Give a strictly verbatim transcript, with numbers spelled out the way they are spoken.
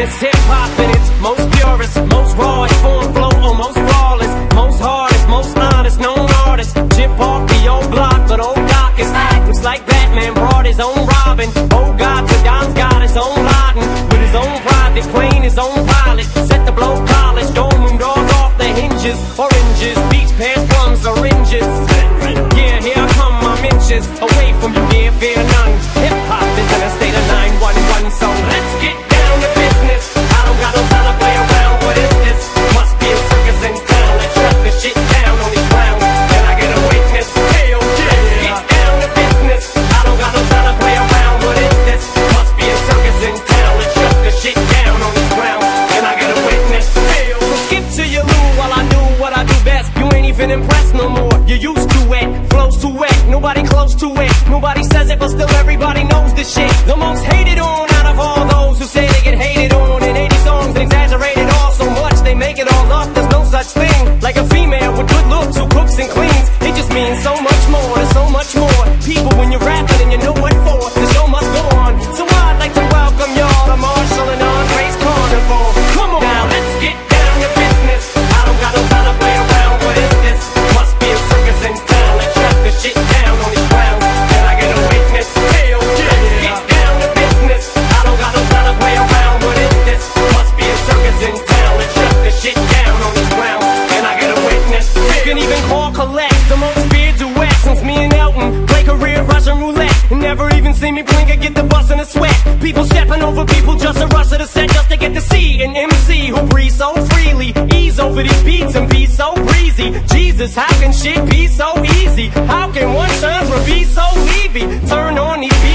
business. Hip-hop in its most purest, most rawest form, flow almost flawless, most hardest, most honest, known artist. Chip off the old block, but old Doc is looks like Batman brought his own Robin. Old God Saddam's got his own Laden, with his own private plane, his own pilot. Set the blow polished, dome room doors off the hinges. Oranges, beach pears, plums, oranges. Yeah, here I come, I'm inches away from you, dear, fear none. Hip-hop is in a state of nine one one, so let's get down to business. I don't got no time to play around, what is this? Must be a circus in town. Let's shut the shit down on these clowns. Can I get a witness? Hell yeah! Let's get down to business. I don't got no time to play around, what is this? Must be a circus in town. Let's shut the shit down on these clowns. Can I get a witness? Hell. So skip to your loo while I do what I do best. You ain't even impressed no more. You used to it, flows too wet, nobody close to it. Nobody says it, but still everybody knows this shit. The most hated on out of all those who say they get hated on. In eighty songs and exaggerated all so much they make it all up. There's no such thing like a female with good looks who cooks and cleans. It just means so much more, there's so much more. People when you're rapping and you know what for, the show must go on. So I'd like to welcome y'all to Marshall and Andre's Carnival. Come on now, let's get down to business. I don't got no time to play around, what is this? Must be a circus in town. Let's shut the shit down on these clowns. Can I get a witness? Hell yeah! Let's get down to business. I don't got no time to play around, what is this? Must be a circus in town. Let's shut the shit down on these clowns. Can I get a witness? You can even call collect the most feared duet since me and Elton play career Russian roulette. And never even see me blink or get the bus in a sweat. People stepping over people just to rush to the set just to get to see an M C who breathes so freely, ease over these beats and be so breezy. Jesus, how can shit be so easy? How can one turn for be so leavy? Turn on these